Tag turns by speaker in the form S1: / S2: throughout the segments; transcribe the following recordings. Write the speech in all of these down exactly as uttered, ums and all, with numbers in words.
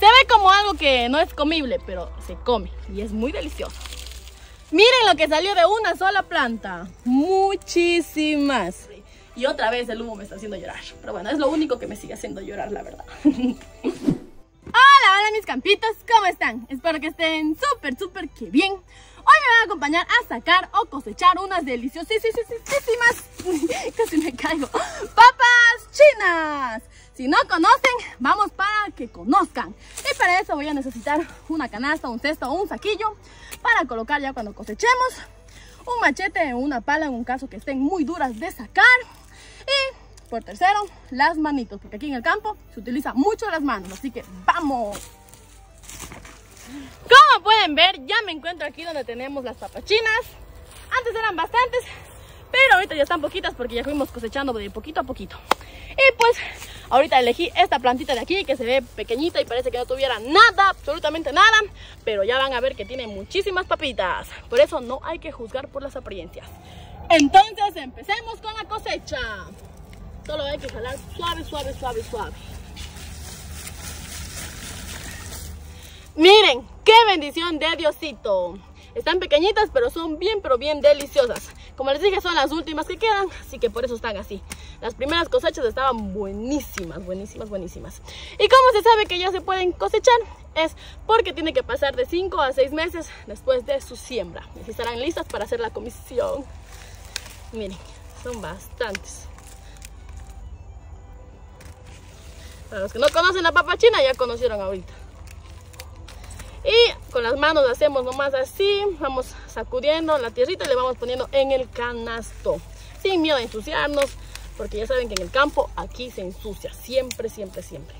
S1: Se ve como algo que no es comible, pero se come y es muy delicioso. Miren lo que salió de una sola planta. Muchísimas. Y otra vez el humo me está haciendo llorar. Pero bueno, es lo único que me sigue haciendo llorar, la verdad. Hola, hola mis campitos, ¿cómo están? Espero que estén súper, súper que bien. Hoy me van a acompañar a sacar o cosechar unas deliciosísimas, casi me caigo, papas chinas. Si no conocen, vamos para que conozcan. Y para eso voy a necesitar una canasta, un cesto o un saquillo para colocar ya cuando cosechemos. Un machete o una pala en un caso que estén muy duras de sacar. Y por tercero, las manitos, porque aquí en el campo se utiliza mucho las manos, así que ¡vamos! Como pueden ver, ya me encuentro aquí donde tenemos las papas chinas. Antes eran bastantes, pero ahorita ya están poquitas porque ya fuimos cosechando de poquito a poquito. Y pues, ahorita elegí esta plantita de aquí que se ve pequeñita y parece que no tuviera nada, absolutamente nada. Pero ya van a ver que tiene muchísimas papitas. Por eso no hay que juzgar por las apariencias. Entonces, empecemos con la cosecha. Solo hay que jalar suave, suave, suave, suave. Miren, qué bendición de Diosito. Están pequeñitas, pero son bien, pero bien deliciosas. Como les dije, son las últimas que quedan, así que por eso están así. Las primeras cosechas estaban buenísimas, buenísimas, buenísimas. ¿Y cómo se sabe que ya se pueden cosechar? Es porque tiene que pasar de cinco a seis meses después de su siembra. Y estarán listas para hacer la comisión. Miren, son bastantes. Para los que no conocen la papa china, ya conocieron ahorita. Y con las manos hacemos nomás así, vamos sacudiendo la tierrita y le vamos poniendo en el canasto. Sin miedo a ensuciarnos, porque ya saben que en el campo aquí se ensucia, siempre, siempre, siempre.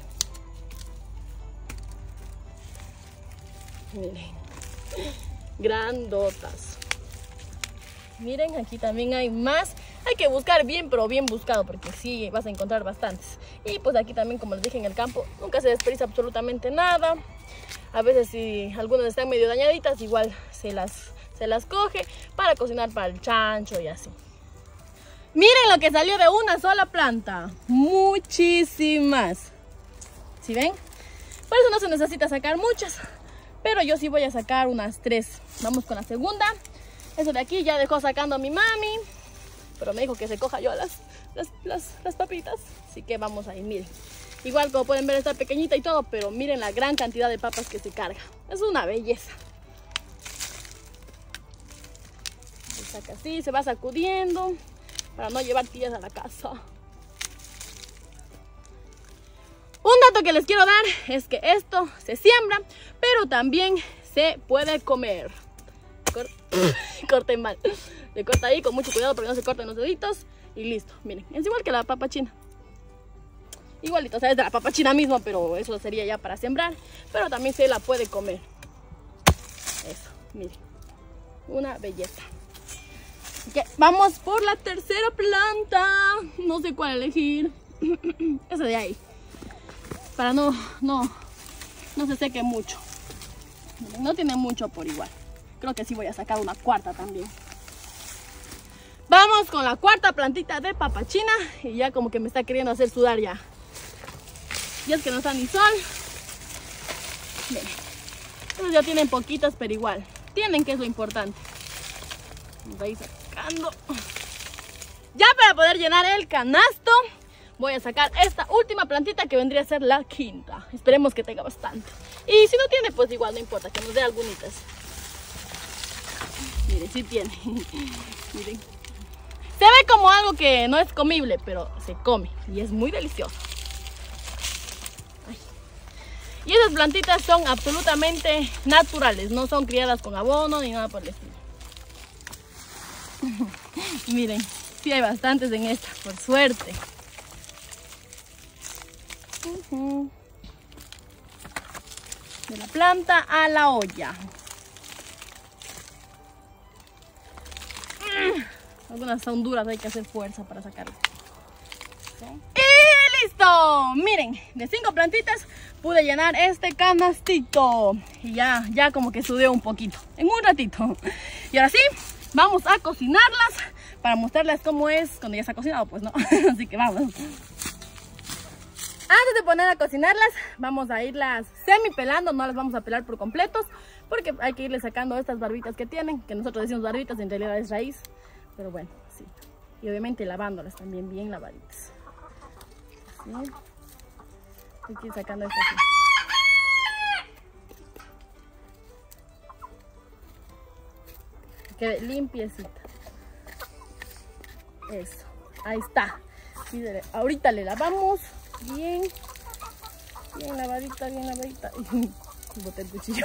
S1: Miren, grandotas. Miren, aquí también hay más. Hay que buscar bien, pero bien buscado, porque sí vas a encontrar bastantes. Y pues aquí también, como les dije, en el campo nunca se desperdicia absolutamente nada. A veces si algunas están medio dañaditas, igual se las, se las coge para cocinar para el chancho y así. Miren lo que salió de una sola planta. Muchísimas. ¿Sí ven? Por eso no se necesita sacar muchas. Pero yo sí voy a sacar unas tres. Vamos con la segunda. Eso de aquí ya dejó sacando a mi mami. Pero me dijo que se coja yo las, las, las, las papitas. Así que vamos ahí, miren. Igual como pueden ver está pequeñita y todo, pero miren la gran cantidad de papas que se carga. Es una belleza. Se saca así, se va sacudiendo para no llevar tías a la casa. Un dato que les quiero dar es que esto se siembra, pero también se puede comer. Cor Corten mal. Le corta ahí con mucho cuidado para que no se corten los deditos y listo. Miren, es igual que la papa china. Igualito, o sea, es de la papa china mismo, pero eso sería ya para sembrar. Pero también se la puede comer. Eso, miren. Una belleza. Así que vamos por la tercera planta. No sé cuál elegir. Esa de ahí. Para no, no, no se seque mucho. Miren, no tiene mucho por igual. Creo que sí voy a sacar una cuarta también. Vamos con la cuarta plantita de papa china. Y ya como que me está queriendo hacer sudar ya. Y es que no está ni sol. Miren. Entonces ya tienen poquitas, pero igual. Tienen, que es lo importante. Vamos a ir sacando. Ya para poder llenar el canasto, voy a sacar esta última plantita que vendría a ser la quinta. Esperemos que tenga bastante. Y si no tiene, pues igual no importa, que nos dé algunitas. Miren, sí tiene. Miren. Se ve como algo que no es comible, pero se come y es muy delicioso. Ay. Y esas plantitas son absolutamente naturales, no son criadas con abono ni nada por el estilo. Miren, sí hay bastantes en esta, por suerte. Uh-huh. De la planta a la olla. Algunas son duras, hay que hacer fuerza para sacarlas. ¿Sí? ¡Y listo! Miren, de cinco plantitas pude llenar este canastito. Y ya, ya como que sudé un poquito, en un ratito. Y ahora sí, vamos a cocinarlas para mostrarles cómo es cuando ya está cocinado, pues no. Así que vamos. Antes de poner a cocinarlas, vamos a irlas semi pelando, no las vamos a pelar por completos, porque hay que irle sacando estas barbitas que tienen, que nosotros decimos barbitas, en realidad es raíz, pero bueno, sí. Y obviamente lavándolas también bien lavaditas. Así. Hay que ir sacando esto así. Que quede limpiecita. Eso, ahí está. Y ahorita le lavamos bien, bien lavadita, bien lavadita. Y boté el cuchillo.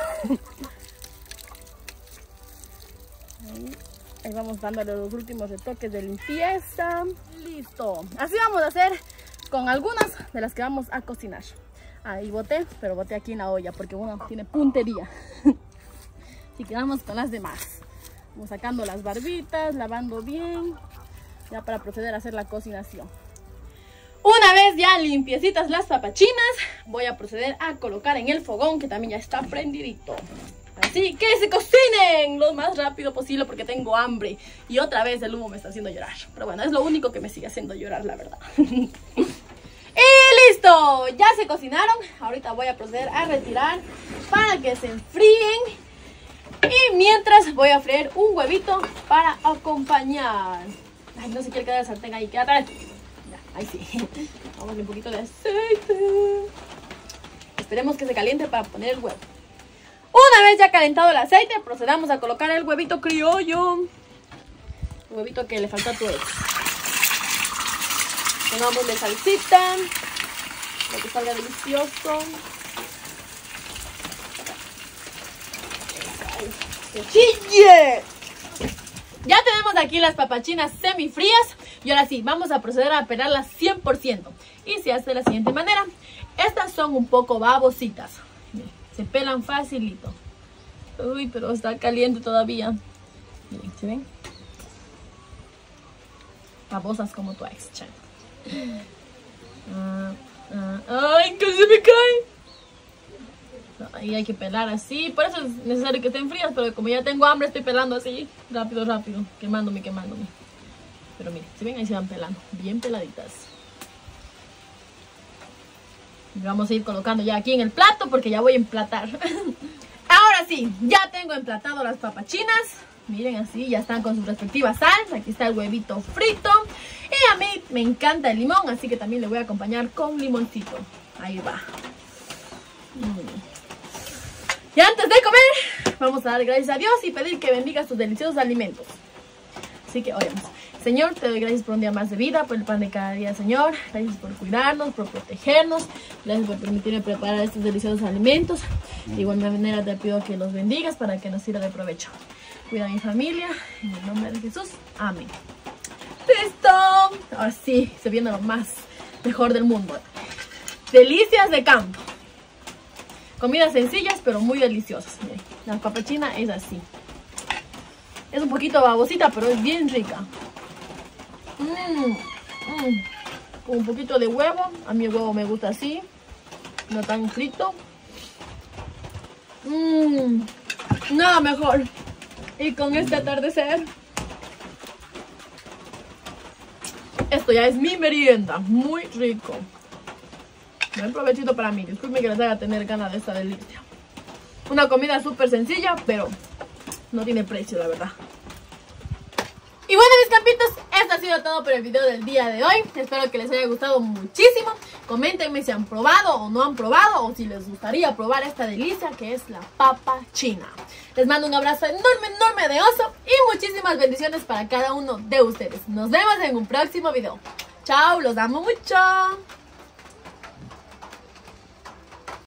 S1: Ahí, ahí vamos dándole los últimos retoques de limpieza. Listo. Así vamos a hacer con algunas de las que vamos a cocinar. Ahí boté, pero boté aquí en la olla porque uno tiene puntería. Así que vamos con las demás. Vamos sacando las barbitas, lavando bien, ya para proceder a hacer la cocinación. Una vez ya limpiecitas las papachinas, voy a proceder a colocar en el fogón, que también ya está prendidito. Así que se cocinen lo más rápido posible porque tengo hambre. Y otra vez el humo me está haciendo llorar. Pero bueno, es lo único que me sigue haciendo llorar, la verdad. ¡Y listo! Ya se cocinaron. Ahorita voy a proceder a retirar para que se enfríen. Y mientras voy a freír un huevito para acompañar. Ay, no se quiere quedar el sartén ahí, quédate. Ya, ahí sí. Vamos a un poquito de aceite. Esperemos que se caliente para poner el huevo. Una vez ya calentado el aceite, procedamos a colocar el huevito criollo. El huevito que le faltó a tu ex. Pongámosle salsita, para que salga delicioso. ¡Que chille! Ya tenemos aquí las papachinas semifrías. Y ahora sí, vamos a proceder a pelarlas cien por ciento. Y se hace de la siguiente manera. Estas son un poco babositas. Se pelan facilito. Uy, pero está caliente todavía. Miren, ¿se ven? Babosas como tu ex, chan. Ah, ah, ¡ay, que se me cae! Ahí hay que pelar así. Por eso es necesario que estén frías. Pero como ya tengo hambre, estoy pelando así. Rápido, rápido. Quemándome, quemándome. Pero miren, ¿se ven? Ahí se van pelando. Bien peladitas. Y vamos a ir colocando ya aquí en el plato porque ya voy a emplatar. Ahora sí, ya tengo emplatado las papachinas. Miren así, ya están con su respectiva sal. Aquí está el huevito frito. Y a mí me encanta el limón, así que también le voy a acompañar con limoncito. Ahí va. Mm. Y antes de comer, vamos a dar gracias a Dios y pedir que bendiga sus deliciosos alimentos. Así que oremos. Señor, te doy gracias por un día más de vida, por el pan de cada día, Señor. Gracias por cuidarnos, por protegernos. Gracias por permitirme preparar estos deliciosos alimentos. De igual manera te pido que los bendigas para que nos sirva de provecho. Cuida a mi familia, en el nombre de Jesús. Amén. ¡Listo! Ahora sí, se viene lo más mejor del mundo. Delicias de campo. Comidas sencillas, pero muy deliciosas. Miren, la papachina es así. Es un poquito babosita, pero es bien rica. Mmm, mmm. Con un poquito de huevo. A mí el huevo me gusta así, no tan frito. Mmm, nada mejor. Y con este atardecer, esto ya es mi merienda. Muy rico. Buen provechito para mí. Disculpen que les haga tener ganas de esta delicia. Una comida súper sencilla, pero no tiene precio, la verdad. Y bueno, mis campitos, esto ha sido todo por el video del día de hoy. Espero que les haya gustado muchísimo. Coméntenme si han probado o no han probado, o si les gustaría probar esta delicia que es la papa china. Les mando un abrazo enorme, enorme de oso y muchísimas bendiciones para cada uno de ustedes. Nos vemos en un próximo video. Chao, los amo mucho.